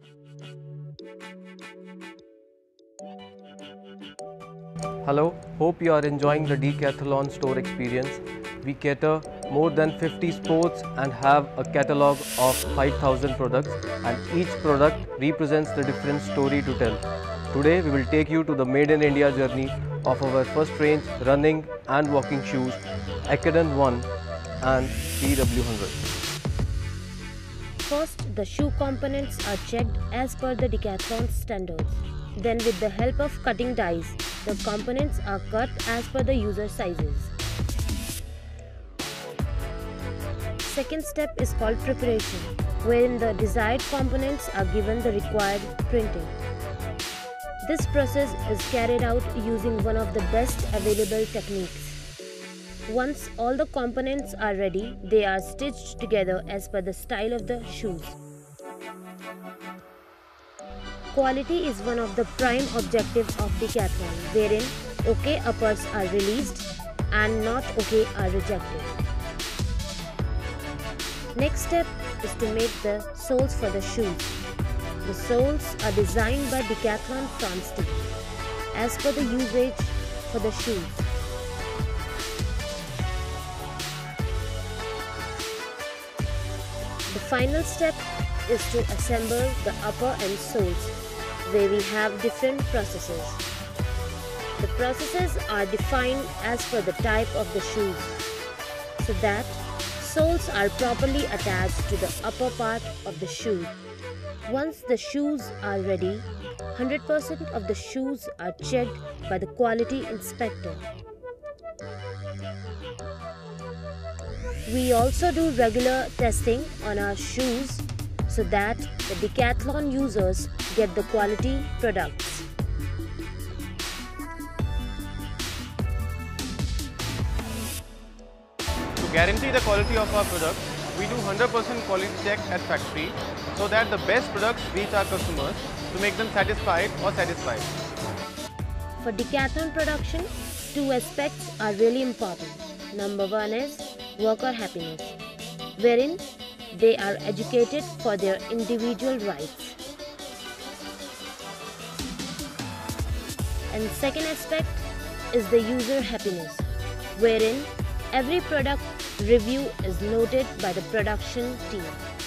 Hello, hope you are enjoying the Decathlon store experience. We cater more than 50 sports and have a catalog of 5,000 products, and each product represents the different story to tell. Today we will take you to the Made in India journey of our first range running and walking shoes, Decathlon 1 and PW100. First, the shoe components are checked as per the Decathlon standards. Then with the help of cutting dies, the components are cut as per the user sizes. Second step is called preparation, wherein the desired components are given the required printing. This process is carried out using one of the best available techniques. Once all the components are ready, they are stitched together as per the style of the shoes. Quality is one of the prime objectives of Decathlon, wherein OK uppers are released and not OK are rejected. Next step is to make the soles for the shoes. The soles are designed by Decathlon France team as per the usage for the shoes. The final step is to assemble the upper and soles, where we have different processes. The processes are defined as per the type of the shoes, so that soles are properly attached to the upper part of the shoe. Once the shoes are ready, 100% of the shoes are checked by the quality inspector. We also do regular testing on our shoes so that the Decathlon users get the quality products. To guarantee the quality of our product, we do 100% quality check at factory so that the best products reach our customers to make them satisfied or satisfied. For Decathlon production, two aspects are really important. Number one is worker happiness, wherein they are educated for their individual rights. And second aspect is the user happiness, wherein every product review is noted by the production team.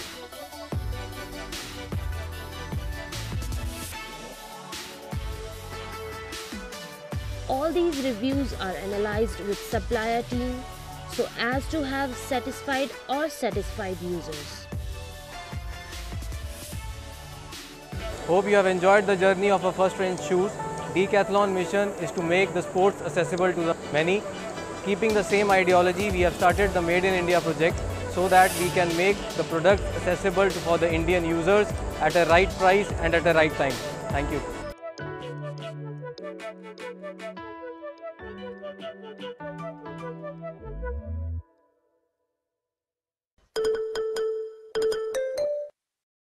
All these reviews are analyzed with supplier team so as to have satisfied or satisfied users. Hope you have enjoyed the journey of our first range shoes. Decathlon mission is to make the sports accessible to the many. Keeping the same ideology, we have started the Made in India project so that we can make the products accessible for the Indian users at a right price and at a right time. Thank you.